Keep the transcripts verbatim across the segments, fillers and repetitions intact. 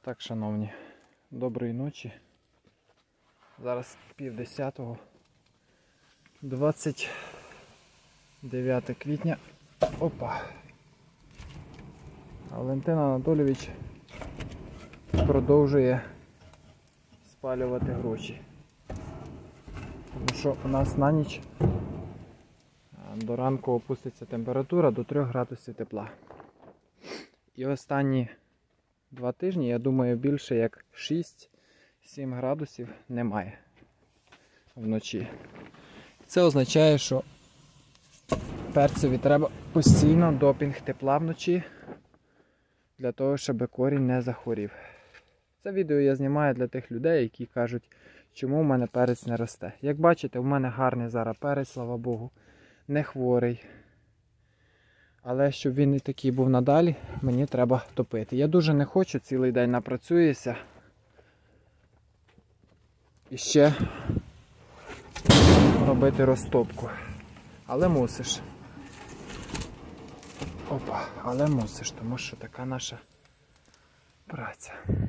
Так, шановні, доброї ночі. Зараз пів десятого, двадцять дев'яте квітня. Опа! Валентин Анатолійович продовжує спалювати гроші. Тому що у нас на ніч до ранку опуститься температура до трьох градусів тепла. І останні два тижні, я думаю, більше як шість-сім градусів немає вночі. Це означає, що перцеві треба постійно допінг тепла вночі, для того, щоб корінь не захворів. Це відео я знімаю для тих людей, які кажуть, чому в мене перець не росте. Як бачите, в мене гарний зараз перець, слава Богу, не хворий. Але щоб він і такий був надалі, мені треба топити. Я дуже не хочу, цілий день напрацююся. І ще робити розтопку. Але мусиш. Опа, але мусиш, тому що така наша праця.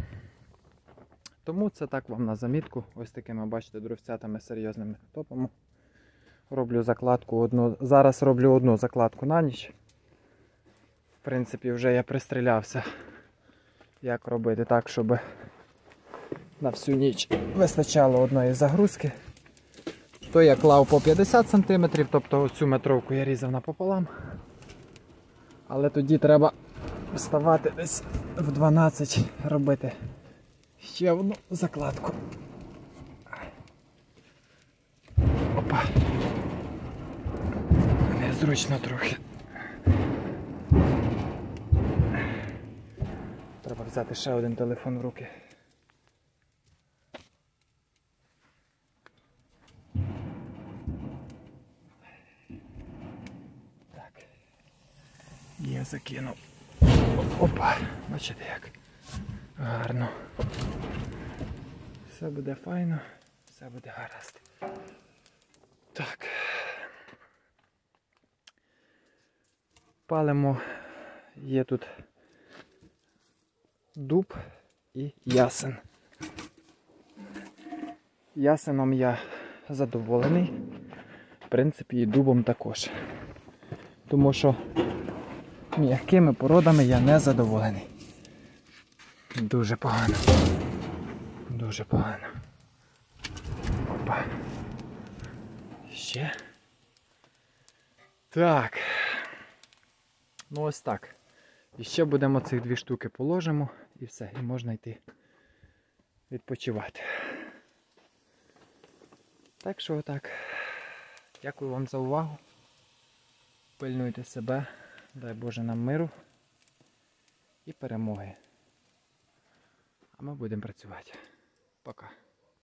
Тому це так вам на замітку. Ось такими, бачите, дровцятами серйозними топимо. Роблю закладку одну. Зараз роблю одну закладку на ніч. В принципі, вже я пристрілявся, як робити так, щоб на всю ніч вистачало одної загрузки. То я клав по п'ятдесят сантиметрів, тобто оцю метровку я різав напополам. Але тоді треба вставати десь в дванадцять, робити ще одну закладку. Опа. Незручно трохи. Треба взяти ще один телефон в руки. Так. Я закинув. Опа, бачите як гарно. Все буде файно, все буде гаразд. Так. Палимо, є тут дуб і ясен. Ясеном я задоволений, в принципі і дубом також. Тому що м'якими породами я не задоволений. Дуже погано. Дуже погано. Опа. Ще. Так. Ну ось так. І ще будемо цих дві штуки положимо і все. І можна йти відпочивати. Так що отак. Дякую вам за увагу. Пильнуйте себе. Дай Боже нам миру і перемоги. А ми будемо працювати. Пока.